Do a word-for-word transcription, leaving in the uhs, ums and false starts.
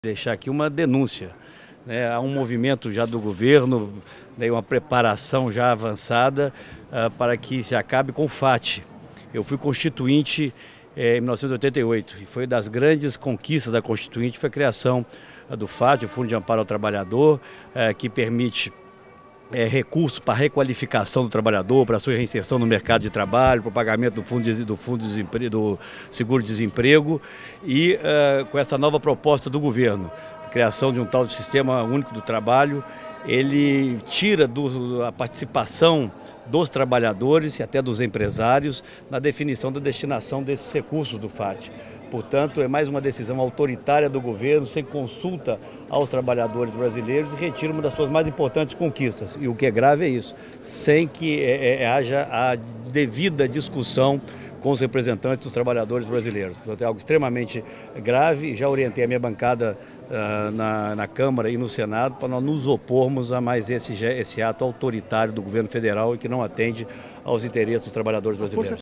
Deixar aqui uma denúncia, né? Há um movimento já do governo, né, uma preparação já avançada uh, para que se acabe com o FAT. Eu fui constituinte eh, em mil novecentos e oitenta e oito e foi das grandes conquistas da Constituinte foi a criação uh, do FAT, o Fundo de Amparo ao Trabalhador, uh, que permite É, recursos para a requalificação do trabalhador, para a sua reinserção no mercado de trabalho, para o pagamento do fundo de, do, fundo de do seguro-desemprego e uh, com essa nova proposta do governo, a criação de um tal de sistema único do trabalho, ele tira do, a participação dos trabalhadores e até dos empresários na definição da destinação desses recursos do FAT. Portanto, é mais uma decisão autoritária do governo, sem consulta aos trabalhadores brasileiros e retira uma das suas mais importantes conquistas. E o que é grave é isso, sem que é, é, haja a devida discussão com os representantes dos trabalhadores brasileiros. Portanto, é algo extremamente grave. Já orientei a minha bancada uh, na, na Câmara e no Senado para nós nos opormos a mais esse, esse ato autoritário do governo federal e que não atende aos interesses dos trabalhadores brasileiros.